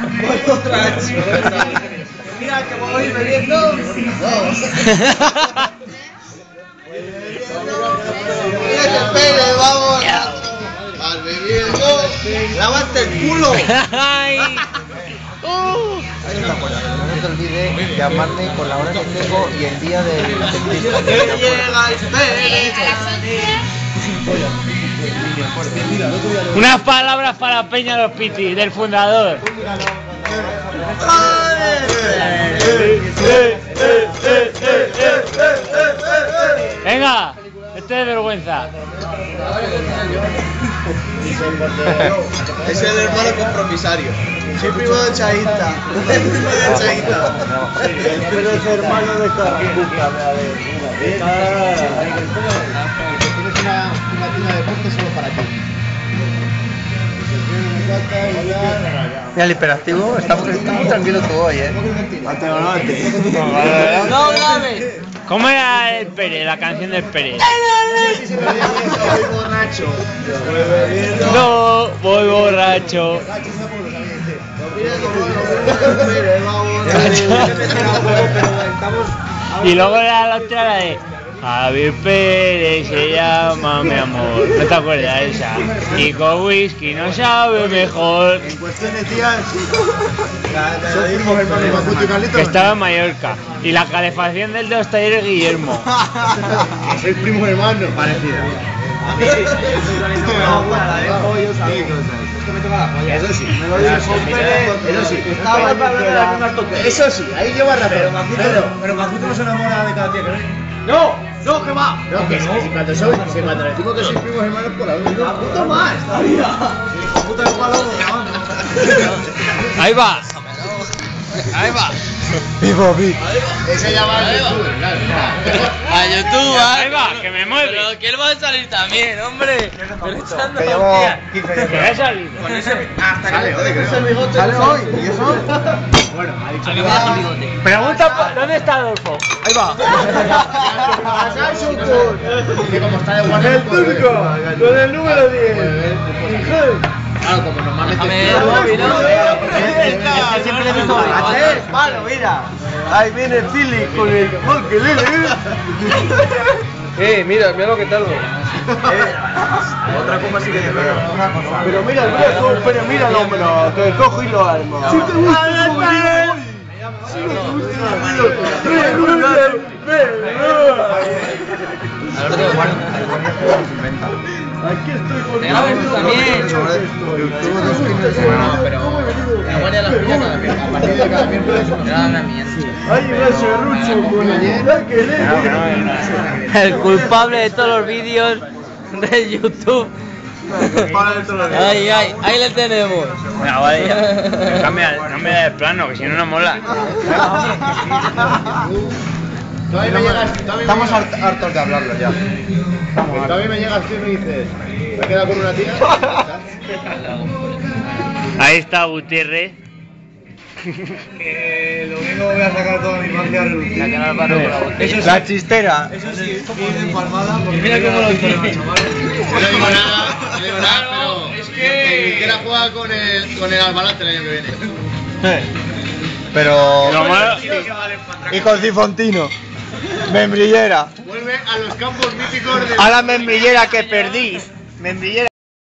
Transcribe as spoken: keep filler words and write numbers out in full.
Mira que voy a ir bebiendo. Mira que pele, vamos. Al bebiendo. Lávate el culo. Uh. No te olvides llamarme con la hora que tengo y el día del dentista. Que llega el pele. Unas palabras para Peña Los Pitis, del fundador. Venga, este es vergüenza. Es el hermano compromisario. Soy primo de Chaita. Soy primo de Chaita. Pero es hermano de Carbuca. Tienes una, una tina de deporte solo para ti. Mira, el hiperactivo está muy, está muy tranquilo todo hoy, eh. No grabes. ¿Cómo era el Pérez, la canción del Pérez? Soy borracho. No, voy borracho. Y luego era la otra, la de Javier Pérez se llama mi amor. ¿No te acuerdas de esa? Y con whisky no sabe mejor. En cuestión de días, son primos hermanos Macuto y Carlitos. Que estaba en Mallorca. Y la calefacción del de los talleres Guillermo. Soy primos hermanos. Parecida. A mí sí. La de pollos, a mí. Eso sí. Me lo dijo Pérez. Eso sí. Estaba ahí para hablar de las mismas toques. Eso sí, ahí lleva razón. Pero Macuto, pero Macuto no se enamora de cada tía que ve. ¡No! ¡No, que va! No, que si cuando soy, si cuando decimos que soy primos hermanos por algo. ¡Macuto más! ¡Todavía! ¡Puta el palo! Ahí va. Ahí va. Vivo, vivo. Ese ya va al YouTube, claro. A YouTube, Ahí va, que me mueve. Pero que él va a salir también, hombre. Pero echando Que llevo hostia. quince Que años. ha salido. Hasta que Sale no hoy, te creo. dejes el bigote. ¿Sale hoy? ¿Y eso? Bueno, ha dicho A que mí me va. da el bigote. Pregunta, pa- ¿dónde está Adolfo? Ahí va. Que como está de guardia. con el número diez. Claro, como normalmente. Déjame el móvil, ¿no? Siempre he visto bigote. Malo, mira. Ahí viene Philly con el ukelele. Eh, mira, mira lo que tardo. Otra copa sí que te veo. Pero mira el brazo, pero mira el hombro, que cojo y lo armo. Si te gusta, si te gusta, aquí estoy con Te grabas tú también. No, pero la guardia de las pillas cada vez. A partir de cada miércoles. Era una mierda. Ay, gracias, Rucho, con el El culpable de todos los vídeos de YouTube. Ay, ay, ahí le tenemos. Venga, vale, ya. Cambia, cambia de plano, que si no, no mola. Todavía me llegas. Estamos hart- hartos de hablarlo ya. Todavía me llegas tú y me dices. Me he quedado con una tía. Ahí está Gutiérrez. Que lo mismo voy a sacar toda mi infancia a relucir. Eso La chistera. Eso sí, bien empalmada. Mira cómo lo tiene. No digo nada, no digo nada, pero. es que- El Viquera juega con el, con el Albalate el año que viene. Pero. Lo malo- Y con Cifontino. Membrillera. Vuelve a los campos míticos de. A la membrillera que perdí. Membrillera.